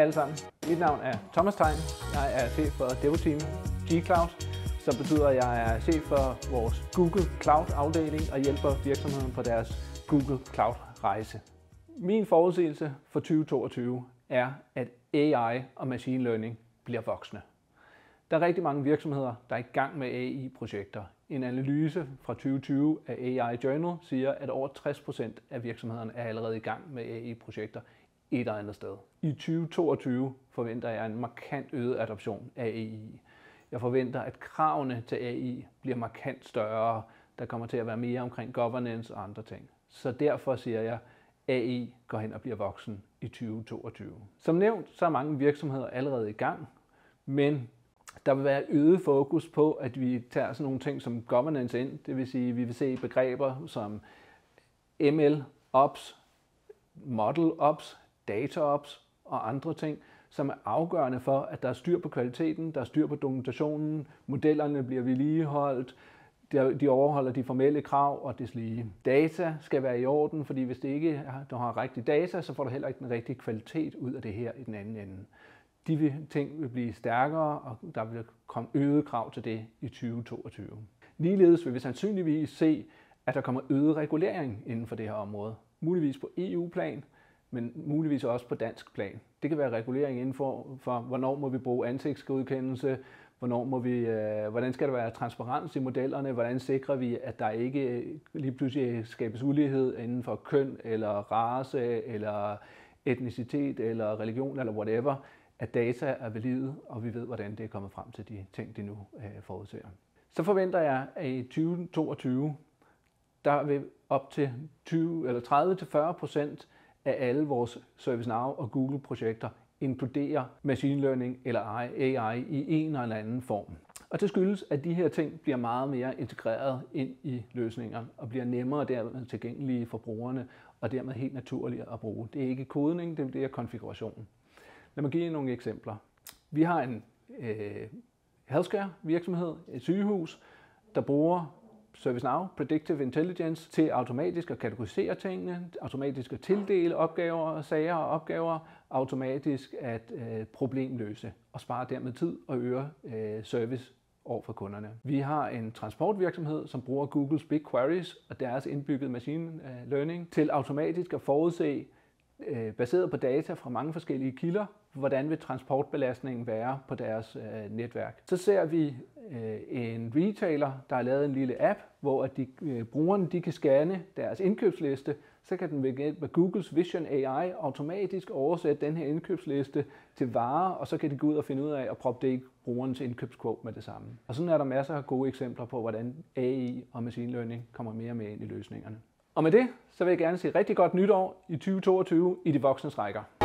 alle sammen. Mit navn er Thomas Thein. Jeg er chef for DevTeam G-Cloud, som betyder, at jeg er chef for vores Google Cloud afdeling og hjælper virksomheden på deres Google Cloud rejse. Min forudsigelse for 2022 er, at AI og machine learning bliver voksne. Der er rigtig mange virksomheder, der er i gang med AI-projekter. En analyse fra 2020 af AI Journal siger, at over 60% af virksomhederne er allerede i gang med AI-projekter et eller andet sted. I 2022 forventer jeg en markant øget adoption af AI. Jeg forventer, at kravene til AI bliver markant større. Der kommer til at være mere omkring governance og andre ting. Så derfor siger jeg, at AI går hen og bliver voksen i 2022. Som nævnt, så er mange virksomheder allerede i gang, men der vil være øget fokus på, at vi tager sådan nogle ting som governance ind. Det vil sige, at vi vil se begreber som ML Ops, Model Ops, Data Ops og andre ting, som er afgørende for, at der er styr på kvaliteten, der er styr på dokumentationen, modellerne bliver vedligeholdt, de overholder de formelle krav og deslige. Data skal være i orden, fordi hvis det ikke du har rigtig data, så får du heller ikke den rigtige kvalitet ud af det her i den anden ende. De ting vil blive stærkere, og der vil komme øget krav til det i 2022. Ligeledes vil vi sandsynligvis se, at der kommer øget regulering inden for det her område. Muligvis på EU-plan, men muligvis også på dansk plan. Det kan være regulering inden for hvornår må vi bruge ansigtsgodkendelse, hvordan skal der være transparens i modellerne, hvordan sikrer vi, at der ikke lige pludselig skabes ulighed inden for køn, eller race, eller etnicitet, eller religion, eller whatever, at data er valide, og vi ved, hvordan det er kommet frem til de ting, de nu forudser. Så forventer jeg, at i 2022, der vil op til 30-40% af alle vores ServiceNow og Google-projekter inkludere machine learning eller AI i en eller anden form. Og det skyldes, at de her ting bliver meget mere integreret ind i løsningerne og bliver nemmere dermed tilgængelige for brugerne og dermed helt naturligt at bruge. Det er ikke kodning, det er konfiguration. Lad mig give jer nogle eksempler. Vi har en healthcare virksomhed, et sygehus, der bruger ServiceNow Predictive Intelligence til automatisk at kategorisere tingene, automatisk at tildele opgaver, sager og opgaver, automatisk at problemløse og spare dermed tid og øge service over for kunderne. Vi har en transportvirksomhed, som bruger Googles Big Queries og deres indbyggede machine learning til automatisk at forudse, baseret på data fra mange forskellige kilder, hvordan vil transportbelastningen være på deres netværk. Så ser vi en retailer, der har lavet en lille app, hvor brugerne kan scanne deres indkøbsliste, så kan den ved hjælp af Googles Vision AI automatisk oversætte den her indkøbsliste til varer, og så kan de gå ud og finde ud af at proppe det i brugerens indkøbskvote med det samme. Og sådan er der masser af gode eksempler på, hvordan AI og machine learning kommer mere med ind i løsningerne. Og med det, så vil jeg gerne sige rigtig godt nytår i 2022 i de voksnes rækker.